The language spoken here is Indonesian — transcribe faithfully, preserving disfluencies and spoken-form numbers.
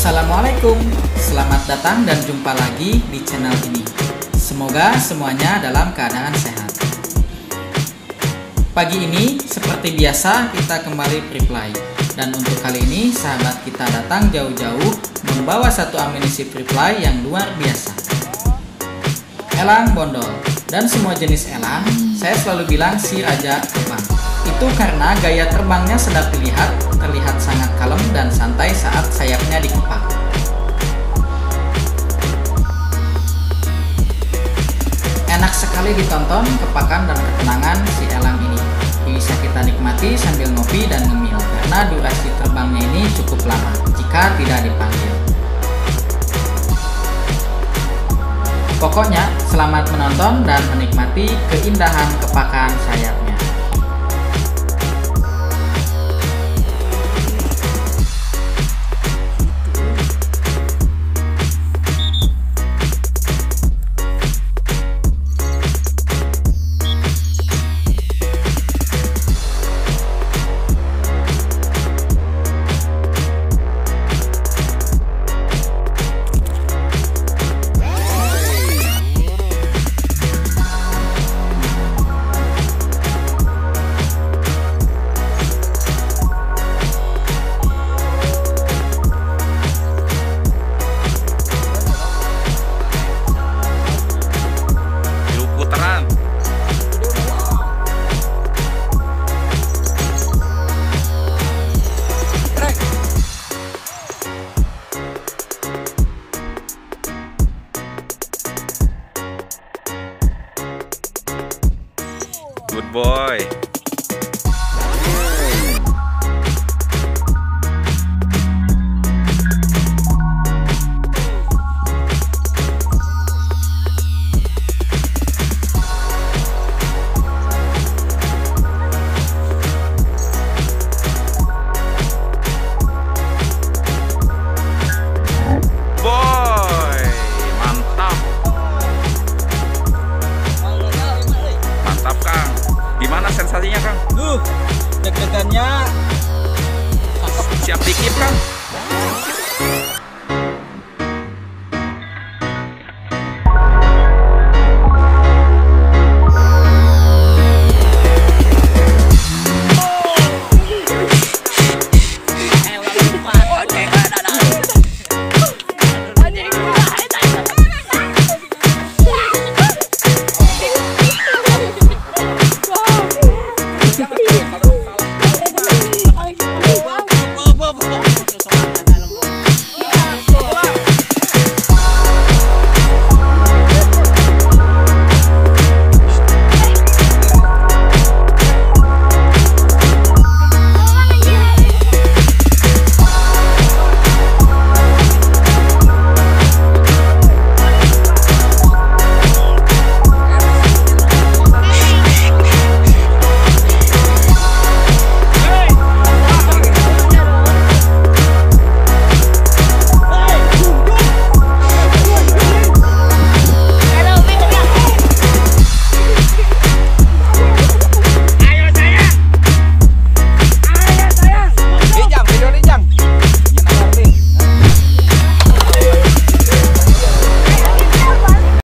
Assalamualaikum, selamat datang dan jumpa lagi di channel ini. Semoga semuanya dalam keadaan sehat. Pagi ini seperti biasa kita kembali pre-fly. Dan untuk kali ini sahabat kita datang jauh-jauh membawa satu amunisi pre-fly yang luar biasa. Elang bondol. Dan semua jenis elang saya selalu bilang si raja terbang. Itu karena gaya terbangnya sedap dilihat, terlihat sangat kalem dan santai saat sayapnya dikepak. Enak sekali ditonton kepakan dan ketenangan si elang ini. Bisa kita nikmati sambil ngopi dan ngemil karena durasi terbangnya ini cukup lama jika tidak dipanggil. Pokoknya selamat menonton dan menikmati keindahan kepakan sayapnya. Good boy. Boy, mantap. Mantap, Kang. Gimana sensasinya, Kang? Uh, deg-degannya Siap dikip, Kang?